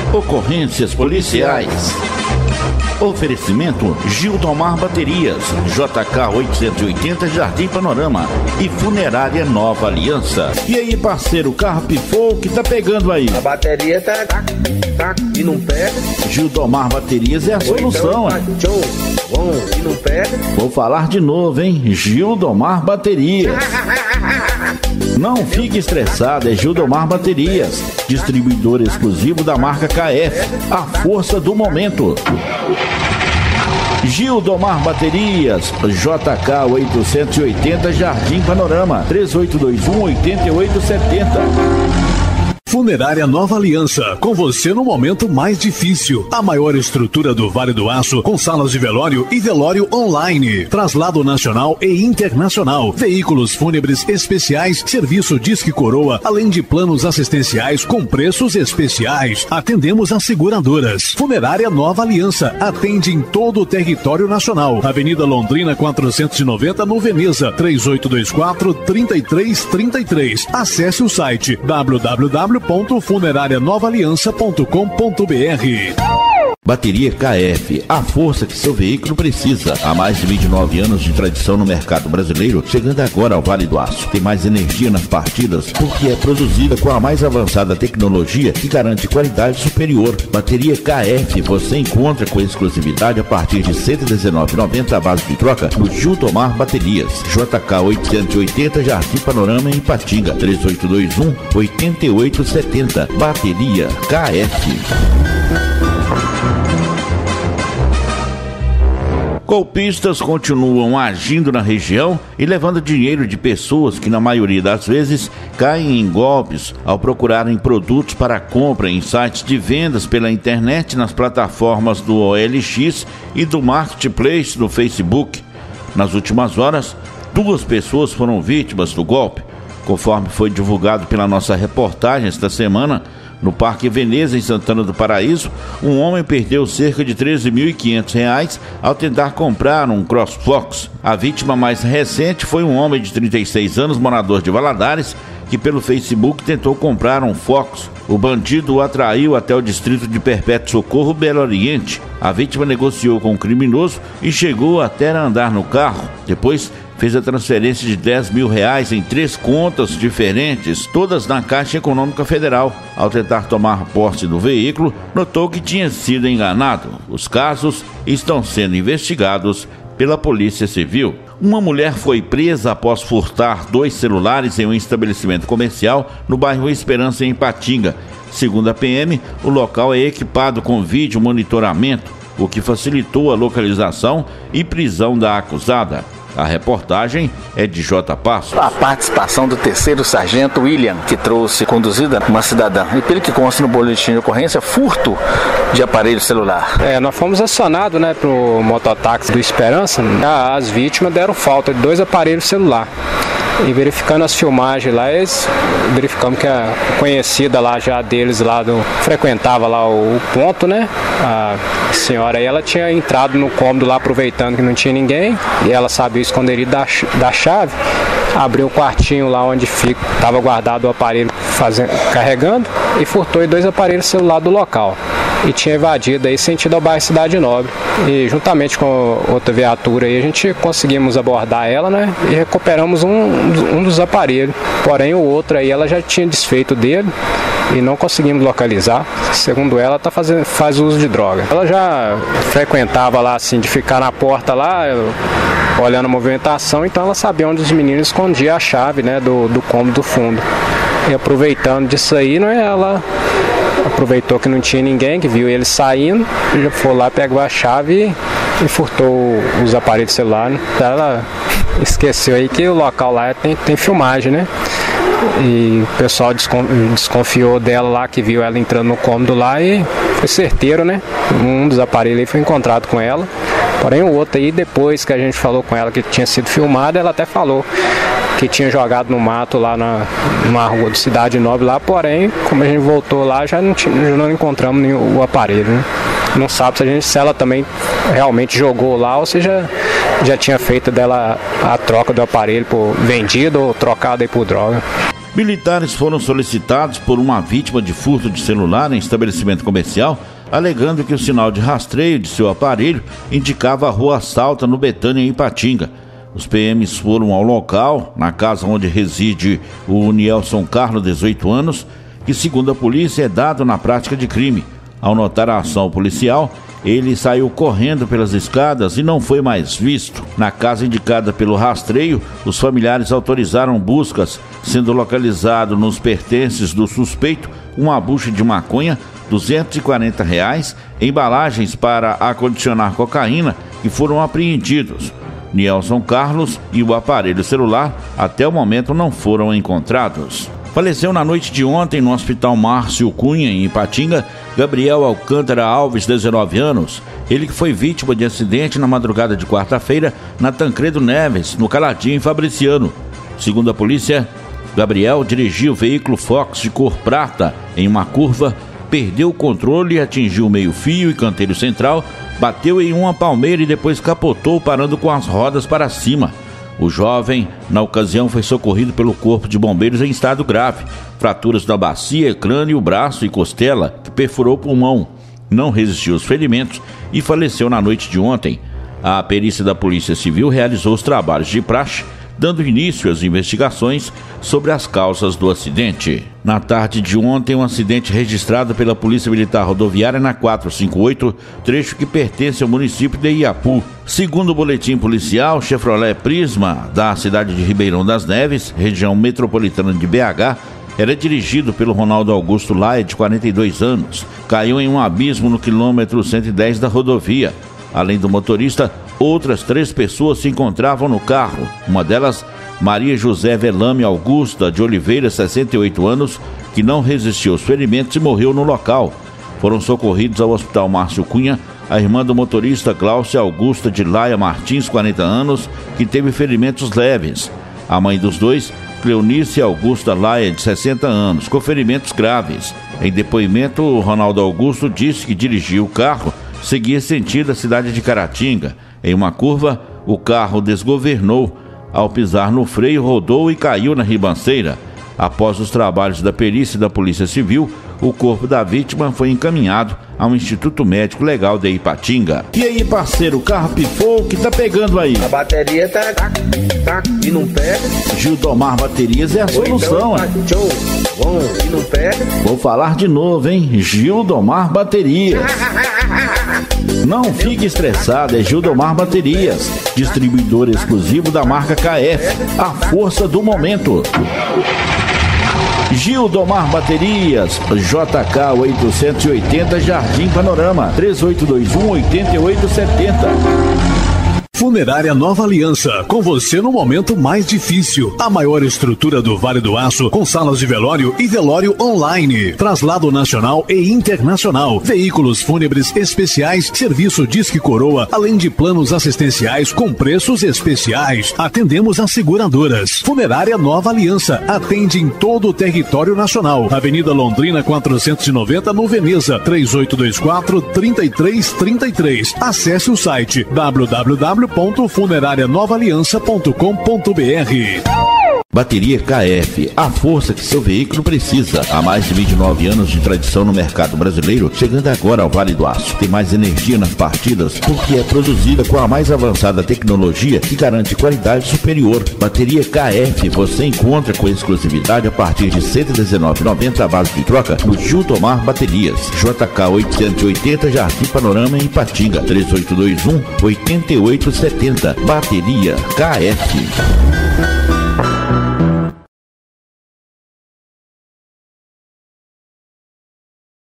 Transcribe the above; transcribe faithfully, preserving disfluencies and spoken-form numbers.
Ocorrências policiais. Oferecimento Gildomar Baterias, J K oitocentos e oitenta Jardim Panorama e Funerária Nova Aliança. E aí, parceiro, o carro pifou, o que tá pegando aí? A bateria tá, tá, tá e não pega. Gildomar Baterias é a solução, então, hein? Show, bom, e não pega. Vou falar de novo, hein? Gildomar Baterias. Não fique estressado, é Gildomar Baterias, distribuidor exclusivo da marca K F, a força do momento. Gildomar Baterias, J K oitocentos e oitenta Jardim Panorama, três oito dois um, oito oito sete zero. Funerária Nova Aliança, com você no momento mais difícil. A maior estrutura do Vale do Aço, com salas de velório e velório online. Traslado nacional e internacional. Veículos fúnebres especiais, serviço Disque Coroa, além de planos assistenciais com preços especiais. Atendemos as seguradoras. Funerária Nova Aliança, atende em todo o território nacional. Avenida Londrina quatrocentos e noventa, no Veneza, três oito dois quatro, três três três três. Acesse o site w w w ponto funerária nova aliança ponto com ponto b r. Bateria K F, a força que seu veículo precisa. Há mais de vinte e nove anos de tradição no mercado brasileiro, chegando agora ao Vale do Aço. Tem mais energia nas partidas porque é produzida com a mais avançada tecnologia que garante qualidade superior. Bateria K F você encontra com exclusividade a partir de cento e dezenove reais e noventa centavos a base de troca no Gildomar Baterias, J K oitocentos e oitenta Jardim Panorama em Ipatinga, três oito dois um, oito oito sete zero. Bateria K F. Golpistas continuam agindo na região e levando dinheiro de pessoas que, na maioria das vezes, caem em golpes ao procurarem produtos para compra em sites de vendas pela internet nas plataformas do O L X e do Marketplace do Facebook. Nas últimas horas, duas pessoas foram vítimas do golpe. Conforme foi divulgado pela nossa reportagem esta semana, no Parque Veneza, em Santana do Paraíso, um homem perdeu cerca de treze mil e quinhentos reais ao tentar comprar um CrossFox. A vítima mais recente foi um homem de trinta e seis anos, morador de Valadares, que pelo Facebook tentou comprar um Fox. O bandido o atraiu até o distrito de Perpétuo Socorro, Belo Oriente. A vítima negociou com o criminoso e chegou até a andar no carro. Depois, fez a transferência de dez mil reais em três contas diferentes, todas na Caixa Econômica Federal. Ao tentar tomar posse do veículo, notou que tinha sido enganado. Os casos estão sendo investigados pela Polícia Civil. Uma mulher foi presa após furtar dois celulares em um estabelecimento comercial no bairro Esperança, em Ipatinga. Segundo a P M, o local é equipado com vídeo monitoramento, o que facilitou a localização e prisão da acusada. A reportagem é de J. Passo. A participação do terceiro sargento William, que trouxe conduzida uma cidadã. E pelo que consta no boletim de ocorrência, furto de aparelho celular. É, nós fomos acionados, né, para o mototáxi do Esperança. As vítimas deram falta de dois aparelhos celular. E verificando as filmagens lá, eles verificamos que a conhecida lá já deles lá do, frequentava lá o, o ponto, né? A senhora aí, ela tinha entrado no cômodo lá aproveitando que não tinha ninguém, e ela sabia o esconderijo da, da chave, abriu o quartinho lá onde estava guardado o aparelho fazendo, carregando, e furtou dois aparelhos celular do local. E tinha evadido aí sentido ao bairro Cidade Nobre. E juntamente com outra viatura aí, a gente conseguimos abordar ela, né? E recuperamos um, um dos aparelhos. Porém o outro aí, ela já tinha desfeito dele e não conseguimos localizar. Segundo ela, tá fazendo, faz uso de droga. Ela já frequentava lá assim, de ficar na porta lá, olhando a movimentação, então ela sabia onde os meninos escondiam a chave, né, do, do cômodo do fundo. E aproveitando disso aí, né, ela aproveitou que não tinha ninguém, que viu ele saindo, já foi lá, pegou a chave e, e furtou os aparelhos celulares. Ela esqueceu aí que o local lá tem, tem filmagem, né? E o pessoal desconfiou dela lá, que viu ela entrando no cômodo lá, e foi certeiro, né? Um dos aparelhos aí foi encontrado com ela. Porém o outro aí, depois que a gente falou com ela que tinha sido filmado, ela até falou que tinha jogado no mato lá na, numa rua de Cidade Nobre lá, porém, como a gente voltou lá, já não, tinha, já não encontramos nenhum, o aparelho, né? Não sabe se, a gente, se ela também realmente jogou lá ou se já, já tinha feito dela a troca do aparelho por vendido ou trocado aí por droga. Militares foram solicitados por uma vítima de furto de celular em estabelecimento comercial, alegando que o sinal de rastreio de seu aparelho indicava a rua Salta, no Betânia, em Ipatinga. Os P Ms foram ao local, na casa onde reside o Nielson Carlos, dezoito anos, que, segundo a polícia, é dado na prática de crime. Ao notar a ação policial, ele saiu correndo pelas escadas e não foi mais visto. Na casa indicada pelo rastreio, os familiares autorizaram buscas, sendo localizado nos pertences do suspeito uma bucha de maconha, duzentos e quarenta reais, embalagens para acondicionar cocaína, que foram apreendidos. Nielson Carlos e o aparelho celular até o momento não foram encontrados. Faleceu na noite de ontem no Hospital Márcio Cunha, em Ipatinga, Gabriel Alcântara Alves, dezenove anos. Ele que foi vítima de acidente na madrugada de quarta-feira na Tancredo Neves, no Caladinho, em Fabriciano. Segundo a polícia, Gabriel dirigiu o veículo Fox de cor prata em uma curva, perdeu o controle e atingiu o meio-fio e canteiro central, bateu em uma palmeira e depois capotou, parando com as rodas para cima. O jovem, na ocasião, foi socorrido pelo Corpo de Bombeiros em estado grave. Fraturas na bacia, crânio, braço e costela, que perfurou o pulmão. Não resistiu aos ferimentos e faleceu na noite de ontem. A perícia da Polícia Civil realizou os trabalhos de praxe, dando início às investigações sobre as causas do acidente. Na tarde de ontem, um acidente registrado pela Polícia Militar Rodoviária na quatrocentos e cinquenta e oito, trecho que pertence ao município de Iapu. Segundo o boletim policial, Chevrolet Prisma, da cidade de Ribeirão das Neves, região metropolitana de B H, era dirigido pelo Ronaldo Augusto Laia, de quarenta e dois anos. Caiu em um abismo no quilômetro cento e dez da rodovia. Além do motorista, outras três pessoas se encontravam no carro. Uma delas, Maria José Velame Augusta de Oliveira, sessenta e oito anos, que não resistiu aos ferimentos e morreu no local. Foram socorridos ao Hospital Márcio Cunha a irmã do motorista Cláudia Augusta de Laia Martins, quarenta anos, que teve ferimentos leves. A mãe dos dois, Cleonice Augusta Laia, de sessenta anos, com ferimentos graves. Em depoimento, o Ronaldo Augusto disse que dirigiu o carro, seguia sentido a cidade de Caratinga. Em uma curva, o carro desgovernou. Ao pisar no freio, rodou e caiu na ribanceira. Após os trabalhos da perícia e da Polícia Civil, o corpo da vítima foi encaminhado ao Instituto Médico Legal de Ipatinga. E aí, parceiro, o carro pifou, o que tá pegando aí? A bateria tá, tá, tá e não pega. Gildomar Baterias é a solução, então, hein? Show, bom, e não pega. Vou falar de novo, hein? Gildomar Baterias. Não fique estressado, é Gildomar Baterias, distribuidor exclusivo da marca K F, a força do momento. Gildomar Baterias, J K oitocentos e oitenta, Jardim Panorama, três oito dois um, oito oito sete zero. Funerária Nova Aliança, com você no momento mais difícil. A maior estrutura do Vale do Aço, com salas de velório e velório online. Traslado nacional e internacional. Veículos fúnebres especiais, serviço Disque Coroa, além de planos assistenciais com preços especiais. Atendemos as seguradoras. Funerária Nova Aliança, atende em todo o território nacional. Avenida Londrina quatrocentos e noventa, no Veneza, três oito dois quatro, três três três três. Acesse o site w w w ponto funerária nova aliança ponto com ponto b r. Bateria K F, a força que seu veículo precisa. Há mais de vinte e nove anos de tradição no mercado brasileiro, chegando agora ao Vale do Aço. Tem mais energia nas partidas porque é produzida com a mais avançada tecnologia que garante qualidade superior. Bateria K F você encontra com exclusividade a partir de cento e dezenove reais e noventa centavos a base de troca no Gildomar Baterias. J K oitocentos e oitenta, Jardim Panorama, em Ipatinga, três oito dois um, oito oito sete zero. Bateria K F.